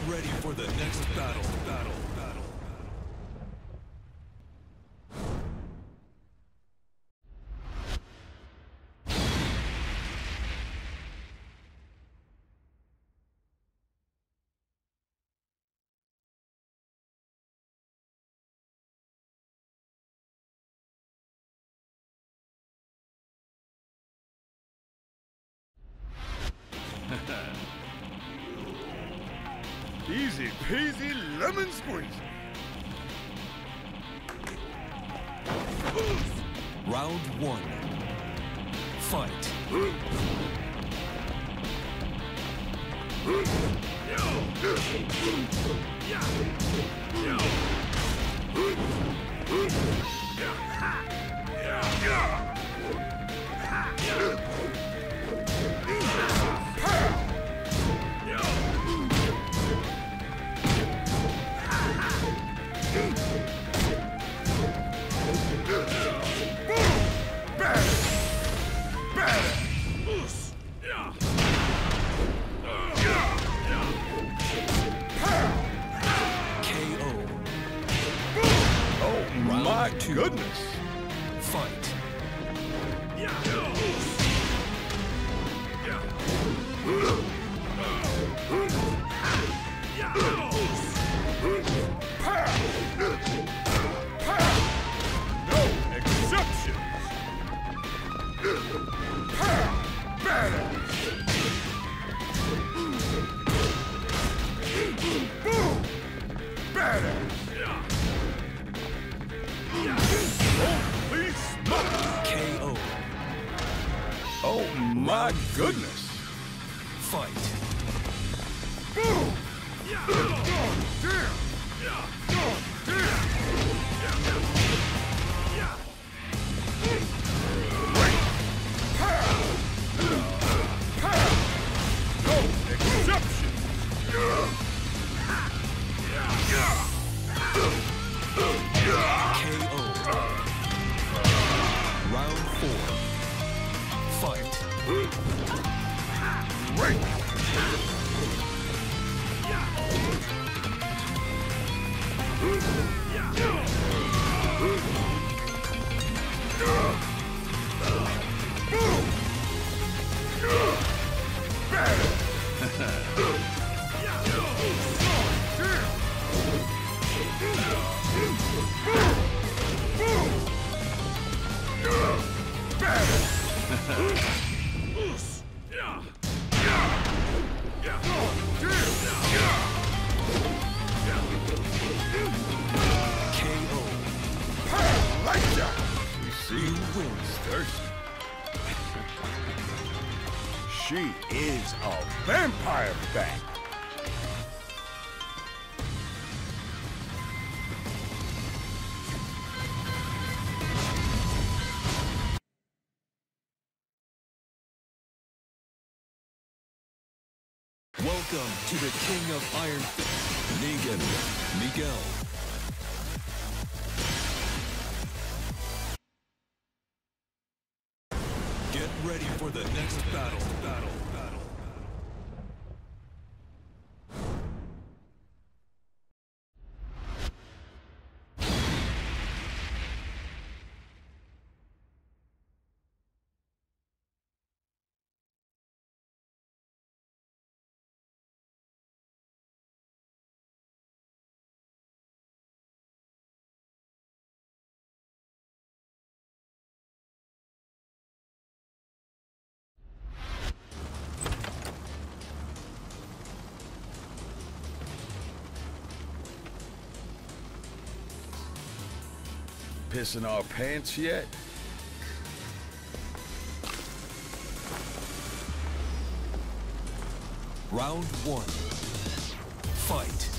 ready for the next battle. Easy peasy lemon squeeze. Round one. Fight. My goodness! Fight. No exceptions! Holy smoke! KO. Oh my goodness! Fight. No exceptions! KO. Round four. Fight. Great! KO. Like that! We see You win. who's thirsty. She is a vampire bat. Welcome to the King of Iron Fist, Negan Miguel. Get ready for the next battle. Pissing our pants yet? Round one. Fight.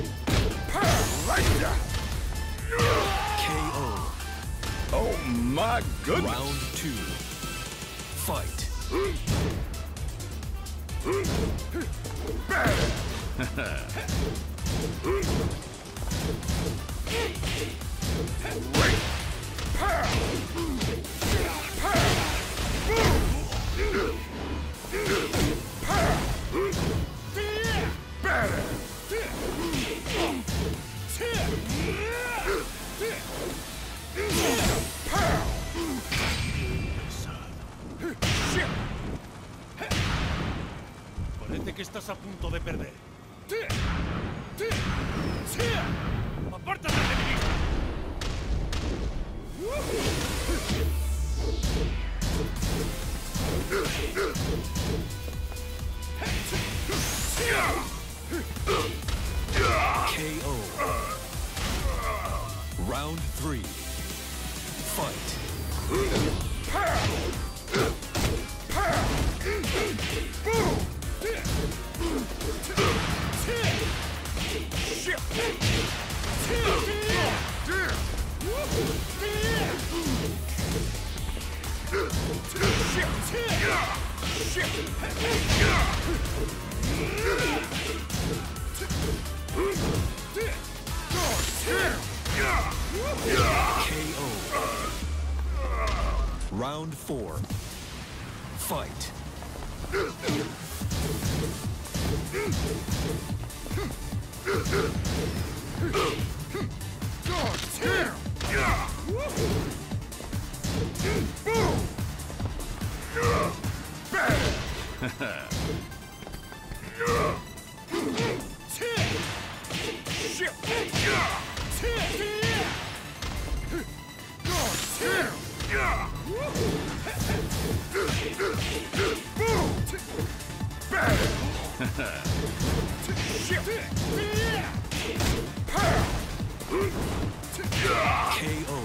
KO. Oh my My goodness. Round 2. Fight. Parece que estás a punto de perder. ¡Apártate de mí! KO. Round 3. Fight. KO. Round 4. Fight. KO.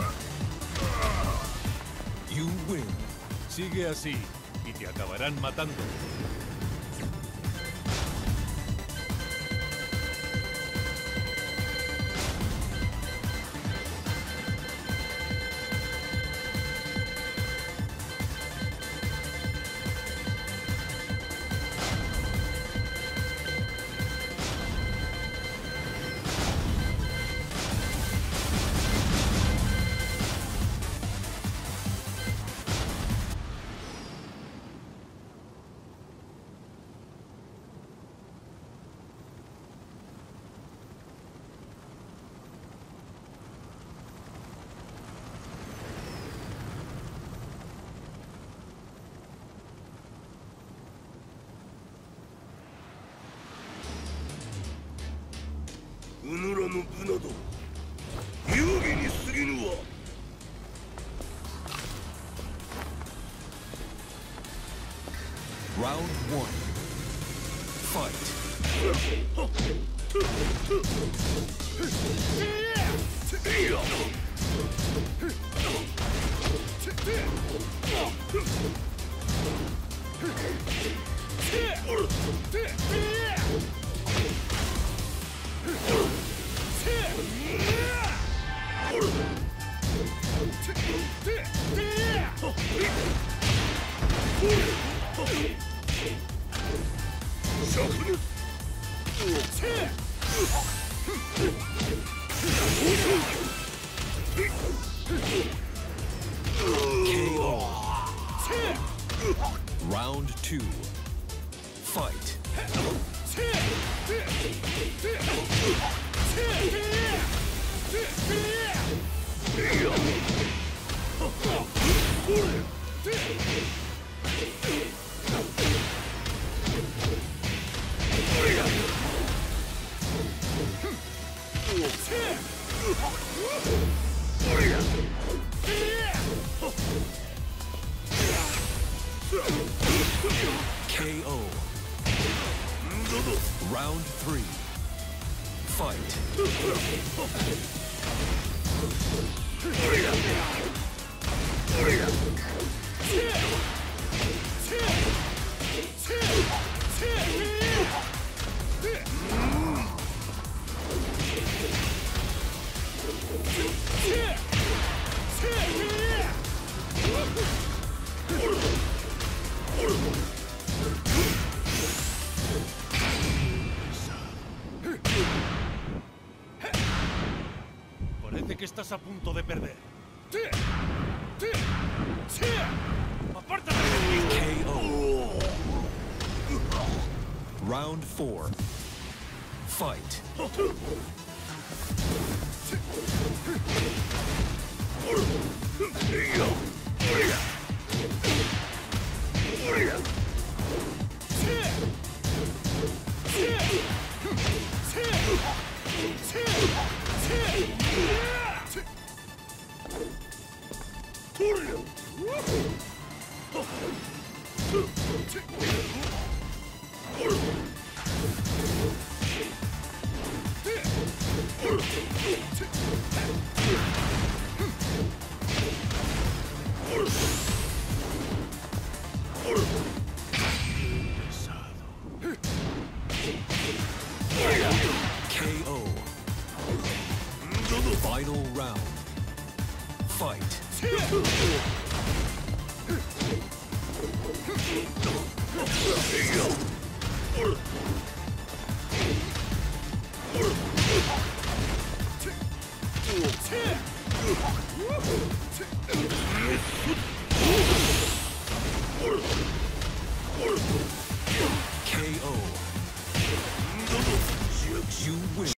You win. Sigue así y te acabarán matando. Round 1. Fight. KO. Round 2. Fight. KO. Round 3. Fight. estás a punto de perder. ¡Apártate del enemigo! KO. Round 4. Fight. KO. Final round. Fight.